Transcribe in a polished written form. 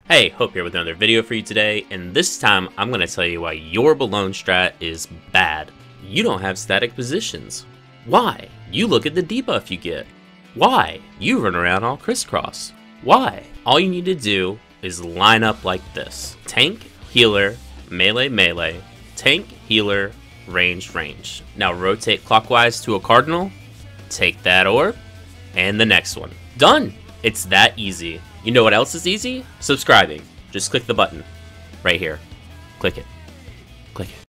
Hey, Hope here with another video for you today, and this time I'm going to tell you why your belone strat is bad. You don't have static positions. Why? You look at the debuff you get. Why? You run around all crisscross. Why? All you need to do is line up like this. Tank, healer, melee, melee, tank, healer, range, range. Now rotate clockwise to a cardinal, take that orb, and the next one. Done! It's that easy. You know what else is easy? Subscribing. Just click the button right here. Click it. Click it.